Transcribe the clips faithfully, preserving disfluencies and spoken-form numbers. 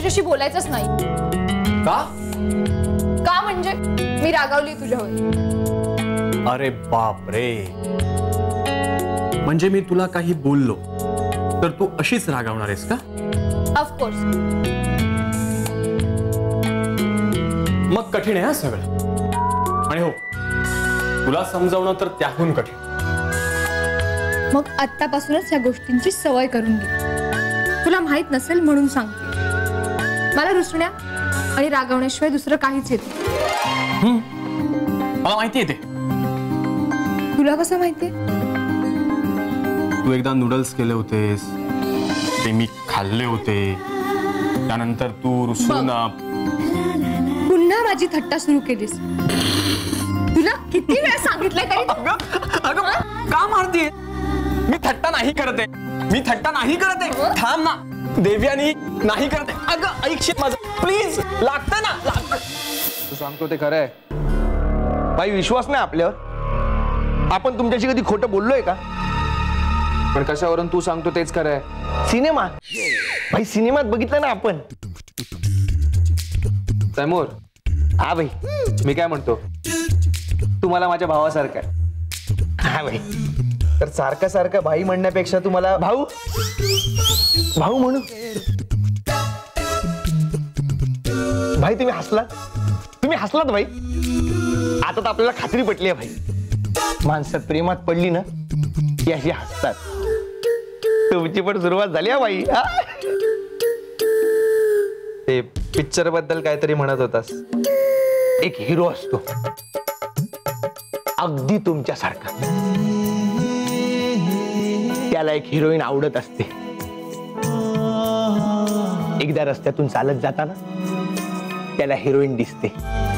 तुझ्याशी बोलायचंच नाही. का? का म्हणजे मी रागावली तुझ्यावर. अरे बाप रे, म्हणजे मी तुला काही बोललो तर तू अशीच रागावणार आहेस का? ऑफकोर्स. मग कठीण आहे हा सगळं. आणि हो, तुला समजावणं तर त्याहून कठीण. मग आत्तापासूनच या गोष्टींची सवय करून घे. तुला माहित नसेल म्हणून सांगते. मला रुसण्या आणि रागवण्याशिवाय दुसरं काहीच येत नाही. मला माहिती आहे ते. तुला कसं माहितीये? तू एकदा नूडल्स केले होतेस, ते मी खाल्ले होते. त्यानंतर तू रुसून पुन्हा माझी थट्टा सुरू केलीस. तुला किती वेळा सांगितलंय तरी. अगं का मारतीये? मी थट्टा नाही करत आहे. मी थट्टा नाही करत आहे. थांब ना देव्यानी, नाही करत आहे. अगं ऐकशील माझं प्लीज. लागतं ना, लागतं. तू सांगतो ते खरं आहे. भाई विश्वास नाही आपल्यावर. आपण तुमच्याशी कधी खोटं बोललोय का? पण कशावरून तू सांगतो तेच खरं आहे. सिनेमा भाई, सिनेमात बघितलं ना आपण. तैमूर. हा भाई, मी काय म्हणतो, तू मला माझ्या भावासारखा आहे. हा भाई, तर सारखं सारखं भाई म्हणण्यापेक्षा तुम्हाला भाऊ भाऊ म्हणू. भाई तुम्ही हसलात, तुम्ही हसलात भाई. आता तर आपल्याला खात्री पटली आहे भाई. माणसं प्रेमात पडली ना की अशी हसतात. तुमची पण सुरुवात झाली आहे भाई. ते पिक्चर बद्दल काहीतरी म्हणत होतास. एक हिरो असतो अगदी तुमच्यासारखा. त्याला एक हिरोईन आवडत असते. एकदा रस्त्यातून चालत जाताना त्याला हिरोईन दिसते.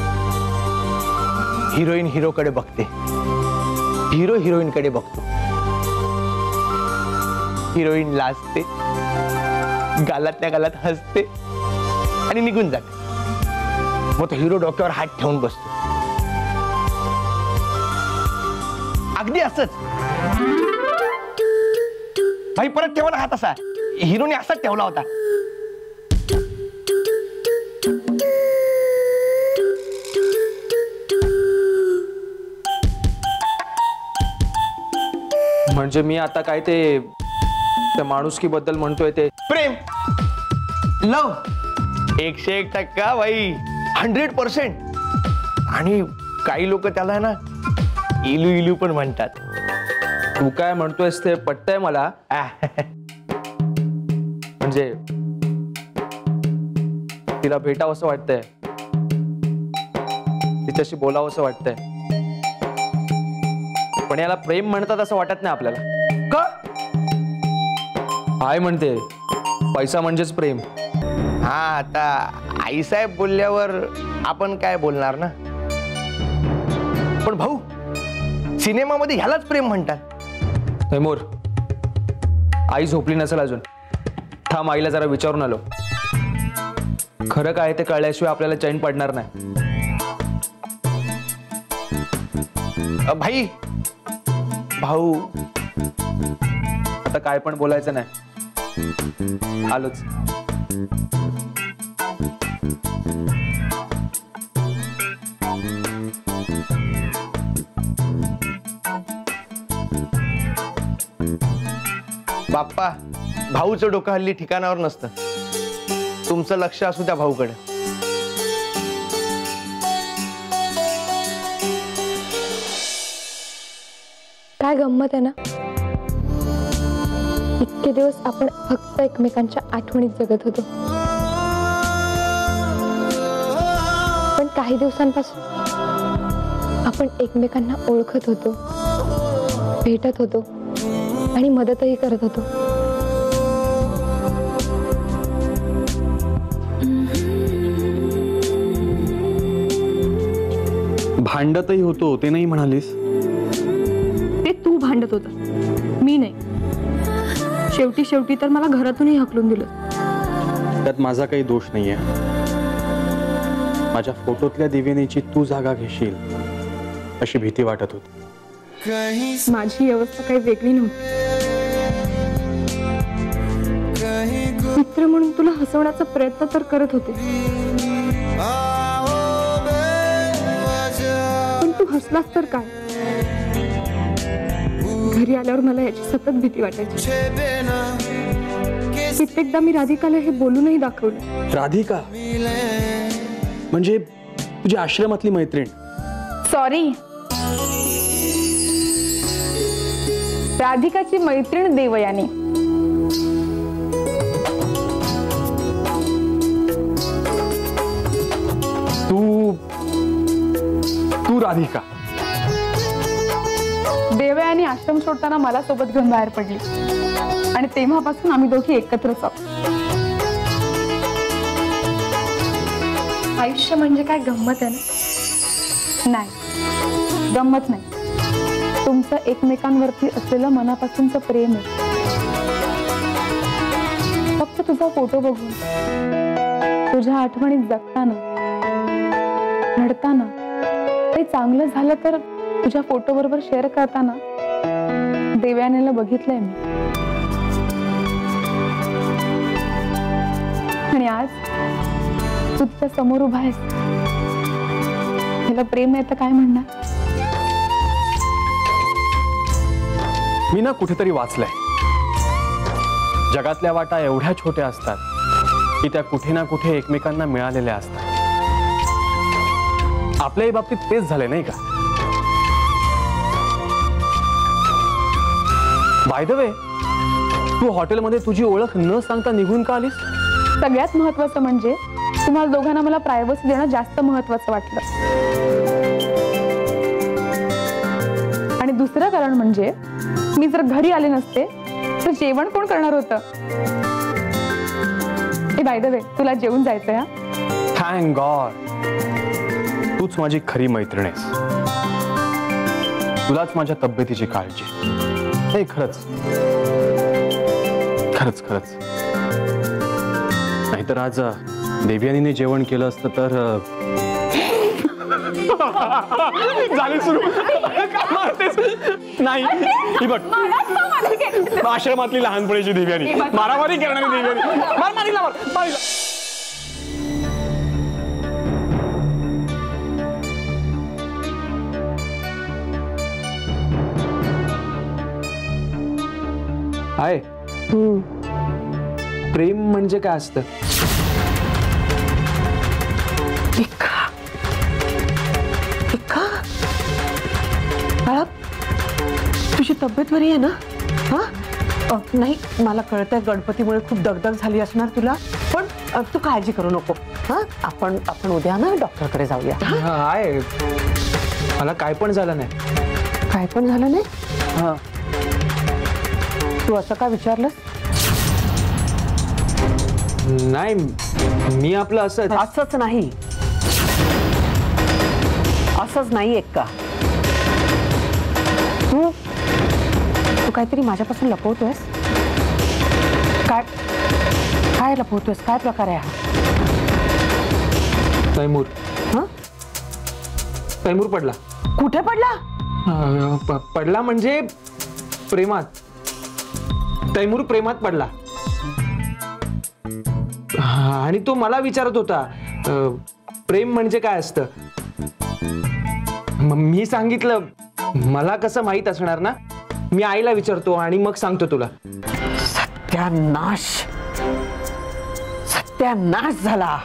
हिरोईन हिरोकडे बघते, हिरो हिरोईनकडे बघतो. हिरोईन लाजते, गालातल्या गालात हसते आणि निघून जाते. मग तो हिरो डोक्यावर हात ठेवून बसतो. अगदी असंच भाई. परत ठेवा ना हात असा. हिरोने असाच ठेवला होता. म्हणजे मी आता काय ते त्या माणुसकी बद्दल म्हणतोय ते प्रेम, लव. एकशे एक टक्का भाई, हंड्रेड पर्सेंट. आणि काही लोक त्याला ना इलू इलू पण म्हणतात. तू काय म्हणतोयस ते पटतंय मला. म्हणजे तिला भेटावं असं वाटतंय, तिच्याशी बोलावं असं वाटतंय. पण याला प्रेम म्हणतात असं वाटत नाही आपल्याला. का? आय म्हणते पैसा म्हणजेच प्रेम. हा, आता आईसाहेब बोलल्यावर आपण काय बोलणार ना. पण भाऊ, सिनेमामध्ये ह्यालाच प्रेम म्हणतात. तैमूर, आई झोपली नसेल अजून. थांब, आईला जरा विचारून आलो. खरं काय ते कळल्याशिवाय आपल्याला चैन पडणार नाही. भाई, भाऊ, आता काय पण बोलायचं नाही. आलोच. बाप्पा, भाऊचं डोकं हल्ली ठिकाणावर नसतं. तुमचं लक्ष असू त्या भाऊकडे. काय गंमत आहे ना. इतके दिवस आपण फक्त एकमेकांच्या आठवणीत जगत होतो. पण काही दिवसांपासून आपण एकमेकांना ओळखत होतो, भेटत होतो आणि मदतही करत होतो. भांडतही होतो ते नाही म्हणालीस? ते तू भांडत होता, मी नाही. शेवटी शेवटी तर मला घरातूनही हकलून दिलं. त्यात माझा काही दोष नाहीये. माझ्या फोटोतल्या दिव्यानीची तू जागा घेशील अशी भीती वाटत होती. माझी अवस्था काही वेगळी नव्हती. मित्र म्हणून तुला हसवण्याचा प्रयत्न तर करत होते, पण तू हसलास तर काय? घरी आल्यावर मला याची सतत भीती वाटायची. कित्येकदा मी राधिकाला हे बोलूनही दाखवलं. राधिका म्हणजे तुझी आश्रमातली मैत्रीण? सॉरी, राधिकाची मैत्रीण देवयानी. तू तू राधिका? देवयानी आश्रम सोडताना मला सोबत घेऊन बाहेर पडली आणि तेव्हापासून आम्ही दोघी एकत्रच आहोत. आयुष्य म्हणजे काय गंमत आहे ना? नाही, गंमत नाही. तुमचं एकमेकांवरती असलेलं मनापासूनचं प्रेम आहे. फक्त तुझा फोटो बघून, तुझ्या आठवणीत जगताना, रडताना, ते चांगलं झालं तर तुझ्या फोटो बरोबर शेअर करताना देवयानीला बघितलंय मी. आणि आज तू तुझ्या समोर उभा आहेस. तुला प्रेम आहे तर काय म्हणणार? मी ना कुठेतरी वाचलंय, जगातल्या वाटा एवढ्या छोट्या असतात की त्या कुठे ना कुठे एकमेकांना मिळालेल्या असतात. आपल्याही बाबतीत तेच झाले नाही का? बाय द वे, तू हॉटेलमध्ये तुझी ओळख न सांगता निघून का आलीस? सगळ्यात महत्वाचं म्हणजे तुम्हाला दोघांना मला प्रायव्हसी देणं जास्त महत्वाचं वाटलं. आणि दुसरं कारण म्हणजे मी जर घरी आले नसते तर जेवण कोण करणार होतं? ए बाय द वे, तुला जेवून जायचंय? हा, थँक गॉड, तूच माझी खरी मैत्रीण आहेस. तुलाच माझ्या तब्येतीची काळजी. नाही, खरंच खरंच खरंच नाहीतर आज देवयानीने जेवण केलं असतं तर. झाली सुरू. नाही, ही बघ, आश्रमातली लहानपणीची देवयानी, मारामारी करणारी देवयानी. मार मारीला मार मारीला. हाय, प्रेम म्हणजे काय असतं? तुझी तब्येत बरी आहे ना? हा, नाही, मला कळतंय गणपतीमुळे खूप दगदग झाली असणार तुला, पण तू काळजी करू नको. हा, आपण आपण उद्या ना डॉक्टरकडे जाऊया. हाय, मला काय पण झालं नाही. काय पण झालं नाही? हा, तू असं का विचारलंस? नाही, मी आपलं असं असंच नाही, असंच नाही एक का? तू तू काहीतरी माझ्यापासून लपवतोयस. काय काय लपवतोयस? काय प्रकार आहे हा? तैमूर. हा, तैमूर पडला. कुठे पडला? अं, प- पडला म्हणजे प्रेमात. तैमूर प्रेमात पडला. हा, आणि तो मला विचारत होता अं, प्रेम म्हणजे काय असतं. म- मी सांगितलं मला कसं माहित असणार ना, मी आईला विचारतो आणि मग सांगतो तुला. सत्यानाश, सत्यानाश झाला.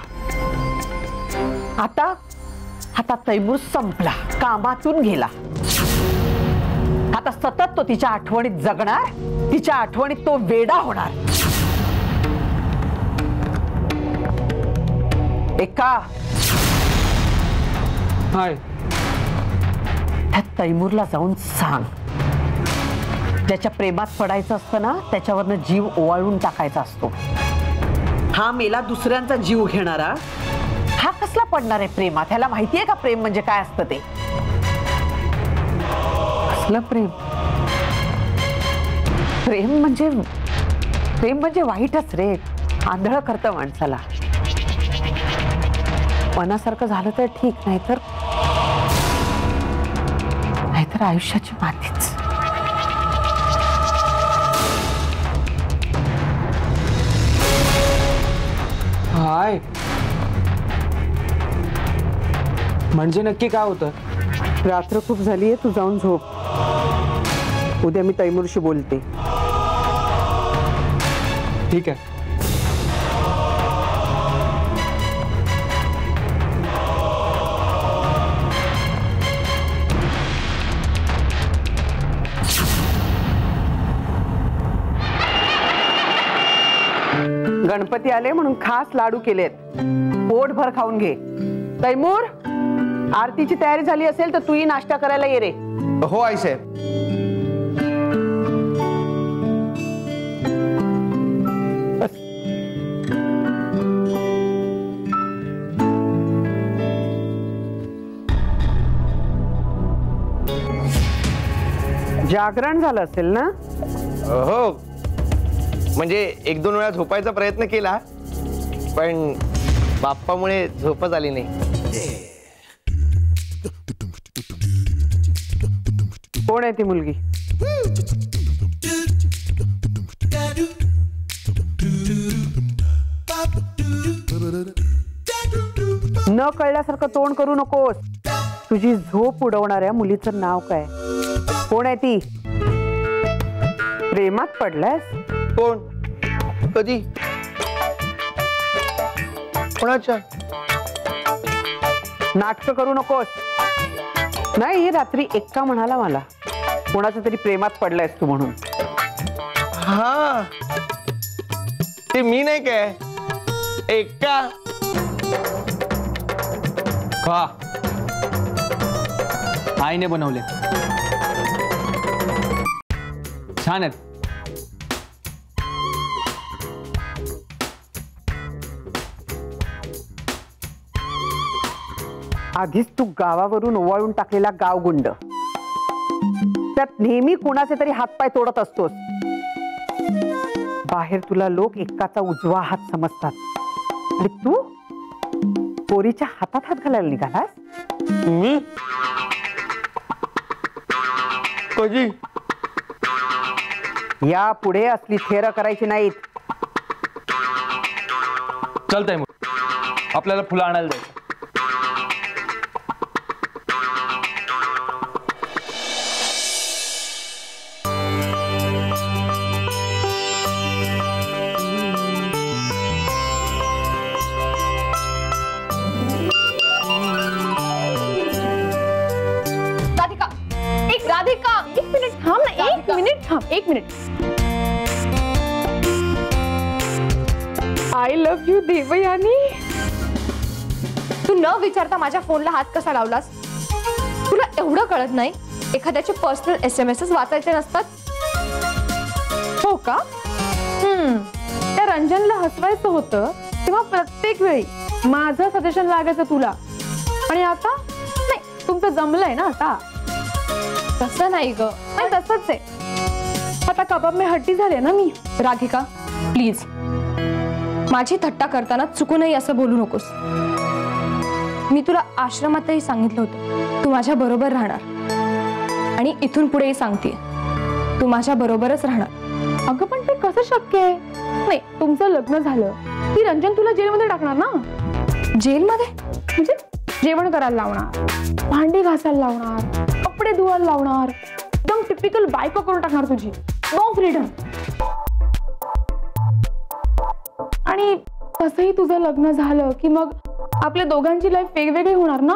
आता आता तैमूर संपला, कामातून गेला. आता सतत तो तिच्या आठवणीत जगणार, तिच्या आठवणीत तो वेडा होणार. एका हाय, त्या तैमूरला जाऊन सांग, ज्याच्या प्रेमात पडायचं असतं ना त्याच्यावरनं जीव ओवाळून टाकायचा असतो. हा मेला दुसऱ्यांचा जीव घेणारा, हा कसला पडणार आहे प्रेमात? ह्याला माहितीये का प्रेम म्हणजे काय असतं ते? कसलं प्रेम? प्रेम म्हणजे प्रेम म्हणजे वाईटच रे, आंधळ करतं माणसाला. मनासारखं झालं तर ठीक, नाही तर नाहीतर आयुष्याची मातीच. काय म्हणजे नक्की काय होतं? रात्र खूप झालीये, तू जाऊन झोप. उद्या मी तैमूरशी बोलते. ठीक आहे. गणपती आले म्हणून खास लाडू केलेत. पोटभर खाऊन घे. तैमूर, आरतीची तयारी झाली असेल तर तूही नाश्ता करायला ये रे. हो आईसाहेब. जागरण झालं असेल ना? हो, म्हणजे एक दोन वेळा झोपायचा प्रयत्न केला पण बाप्पामुळे झोपच आली नाही. कोण आहे ती मुलगी? न कळल्यासारखं तोंड करू नकोस. तुझी झोप उडवणाऱ्या मुलीचं नाव काय? कोण आहे ती? प्रेमात पडलायस? कोण? कधी? कोणाच्या? नाटक करू नकोस. नाही, रात्री एक्का म्हणाला मला कोणाच्या तरी प्रेमात पडलायस तू म्हणून. हा, ते मी नाही काय एक्का? का आईने बनवले, छान आहेत. आधीच तू गावावरून ओवाळून टाकलेला गावगुंड, त्यात नेहमी कोणाचे तरी हातपाय तोडत असतोस. बाहेर तुला लोक एक्काचा उजवा हात समजतात आणि तू पोरीच्या हातात हात घालायला निघालास. मी कधी? या पुढे असली थेर करायची नाहीत. चलतंय मग आपल्याला फुलं आणायला जायचं. राधिका, एक राधिका एक मिनिट थांब ना. एक मिनिट थांब. एक minute. I love you Devyani. तू न विचारता माझ्या फोनला हात कसा लावलास? तुला एवढं कळत नाही एखाद्याचे पर्सनल एस एम एस वाचायचे नसतात? हो का? हम्म त्या रंजनला हसवायचं होतं तेव्हा प्रत्येक वेळी माझं सजेशन लागायचं तुला, आणि आता नाही, तुमचं जमलंय ना आता. तसं नाही ग. नाही तसंच आहे. आता कबाब मी हट्टी झाले ना मी. राधिका प्लीज, माझी थट्टा करताना चुकू नये असं बोलू नकोस. मी तुला आश्रमातही सांगितलं होतं तू माझ्या बरोबर राहणार, आणि इथून पुढेही सांगतेय तू माझ्या बरोबरच राहणार. अगं पण ते कसं शक्य आहे? नाही, तुमचं लग्न झालं की रंजन तुला जेलमध्ये टाकणार ना. जेलमध्ये म्हणजे जेवण करायला लावणार, भांडी घासायला लावणार, कपडे धुवायला लावणार, एकदम टिपिकल बायको करून टाकणार तुझी. No freedom. आणि तसंही तुझं लग्न झालं की मग आपल्या दोघांची लाईफ वेगवेगळी होणार ना.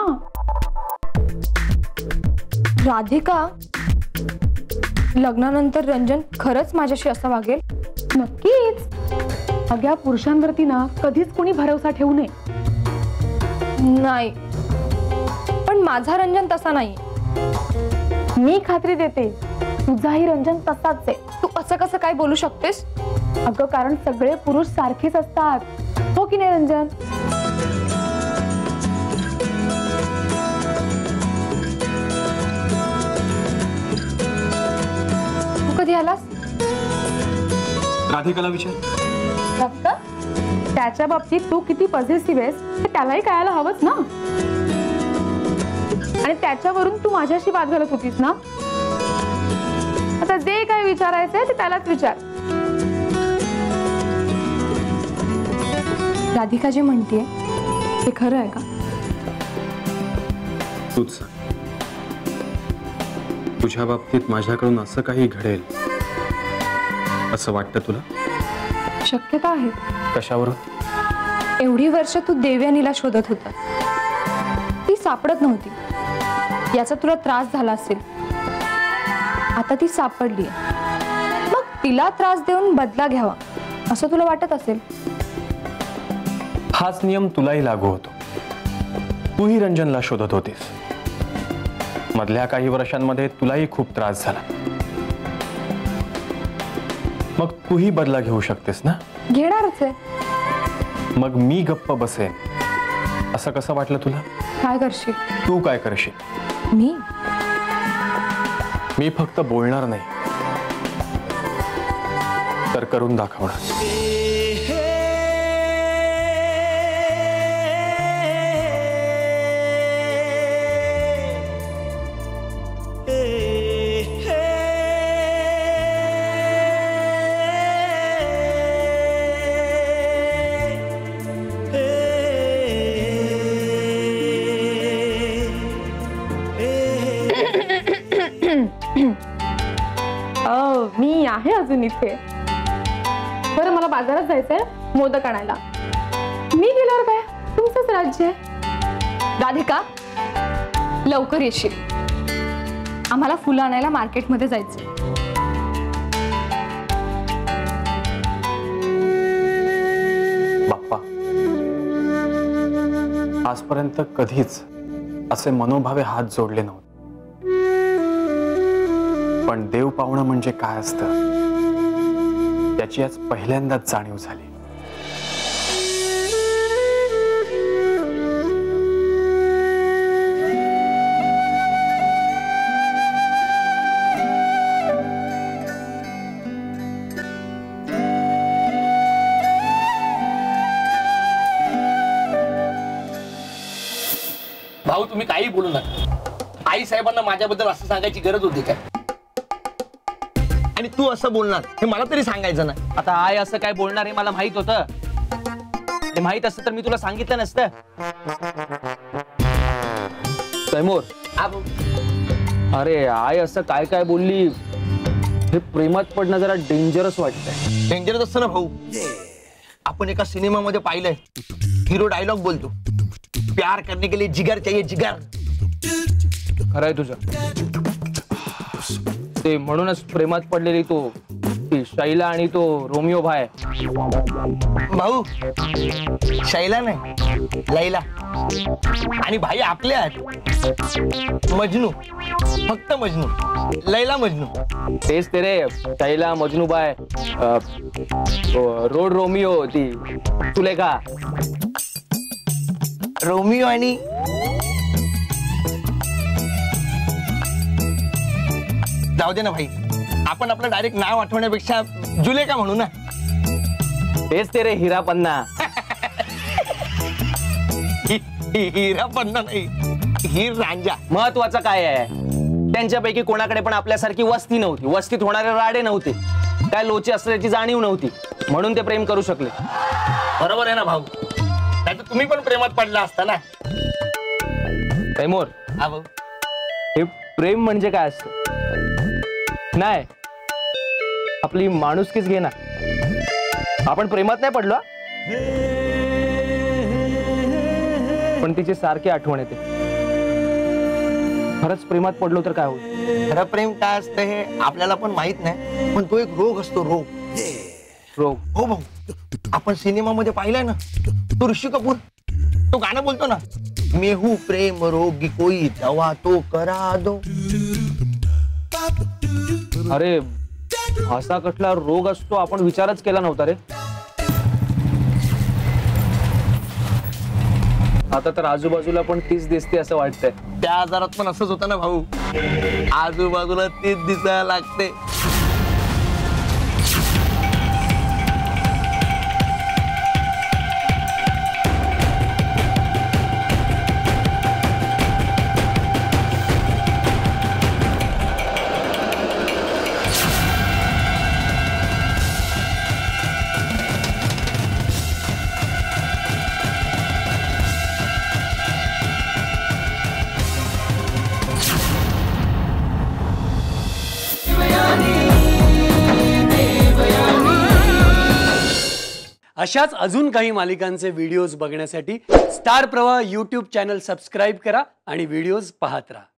राधिका, लग्नानंतर रंजन खरंच माझ्याशी असं वागेल? नक्कीच. सगळ्या पुरुषांवरती ना कधीच कोणी भरोसा ठेवू नये. नाही, पण माझा रंजन तसा नाही. मी खात्री देते तुझाही रंजन तसाच आहे. तू असं कसं काय बोलू शकतेस? अगं कारण सगळे पुरुष सारखेच असतात, हो की नाही रंजन? तू कधी आलास? राधिकाला विचार. राधिका, त्याच्या बाबतीत तू किती पॉझिटिव्ह आहेस हे त्यालाही कळायला हवंच ना. आणि त्याच्यावरून तू माझ्याशी वाद घालत होतीस ना. आता जे काय विचारायचंय ते त्यालाच विचार. राधिका जे म्हणतेय ते खरं आहे का? तूच सांग. तुझ्या बाबतीत माझ्याकडून असं काही घडेल असं वाटतं तुला? शक्यता आहे. कशावर? एवढी वर्ष तू देवयानीला शोधत होता, ती सापडत नव्हती, याचा तुला त्रास झाला असेल. आता ती सापडली, मग तिला त्रास देऊन बदला घ्यावा असं तुला वाटत असेल. हाच नियम तुलाही लागू होतो. तूही रंजनला शोधत होतीस. मधल्या काही वर्षांमध्ये तुलाही खूप त्रास झाला. मग तूही बदला घेऊ शकतेस ना? घेणारच आहे. मग मी गप्प बसेन असं कसं वाटलं तुला? काय करशील? तू काय करशील? मी मी फक्त बोलणार नाही तर करून दाखवणार. मी आहे अजून इथे. बरं, मला बाजारात जायचंय मोदक आणायला. मी गेल्यावर काय, तुमचंच राज्य आहे. राधिका, लवकर येशील. आम्हाला फुलं आणायला मार्केटमध्ये जायचं. बाप्पा, आजपर्यंत कधीच असे मनोभावे हात जोडले नव्हते. पण देव पावणं म्हणजे काय असतं त्याची आज पहिल्यांदाच जाणीव झाली. भाऊ, तुम्ही काही बोलू नका. आई साहेबांना माझ्याबद्दल असं सांगायची गरज होती काय? आणि तू असं बोलणार हे मला तरी सांगायचं ना. आता आई असं काय बोलणार हे मला माहित होतं. ते माहित असतं तर मी तुला सांगितलं नसतं. तैमूर, अरे आई असं काय काय बोलली हे प्रेमात पडणं जरा डेंजरस वाटतंय. डेंजरस असतं ना भाऊ. आपण एका सिनेमामध्ये पाहिलंय, हिरो डायलॉग बोलतो, प्यार करने के लिए जिगर चाहिए, जिगर. खरंय तुझं. ते म्हणूनच प्रेमात पडलेली तो ती शैला आणि तो रोमिओ भाई. भाऊ, शैला नाही, लैला. आणि भाई आपले आहेत मजनू, फक्त मजनू. लैला मजनू. तेच ते रे, शैला मजनू भाई, रोड रोमिओ ती सुलेखा. रोमिओ आणि जाऊ दे ना भाई, आपण आपलं डायरेक्ट नाव आठवण्यापेक्षा जुलेखा म्हणू ना. तेच ते रे, हिरा पन्ना. हि- हि- हिरा पन्ना नाही, हिर रांजा. महत्वाचं काय आहे, त्यांच्यापैकी कोणाकडे पण आपल्यासारखी वस्ती नव्हती. वस्तीत होणारे राडे नव्हते, काय लोचे असल्याची जाणीव नव्हती, म्हणून ते प्रेम करू शकले. बरोबर आहे ना भाऊ? नाही तर तुम्ही पण प्रेमात पडला असता ना. तैमूर, हा भाऊ. हे प्रेम म्हणजे काय असतं? नाही, आपली माणुसकीच घे ना. आपण प्रेमात नाही पडलो, पण तिची सारखी आठवण येते. खरंच प्रेमात पडलो तर काय होईल? खरं प्रेम काय असतं हे आपल्याला पण माहित नाही, पण तो एक रोग असतो, रोग. रोग? हो भाऊ, आपण सिनेमामध्ये पाहिलंय ना, तो ऋषी कपूर तो गाणं बोलतो ना, मेहू प्रेम रोगी कोई दवा तो करा दो. अरे, असा कसला रोग असतो आपण विचारच केला नव्हता रे. आता तर आजूबाजूला पण तीच दिसते असं वाटतंय. त्या आजारात पण असंच होतं ना भाऊ, आजूबाजूला तीच दिसायला लागते. अशाच अजून काही मालिकांचे व्हिडिओज बघण्यासाठी स्टार प्रवाह यूट्यूब चॅनल सबस्क्राईब करा आणि व्हिडिओज पाहत राहा.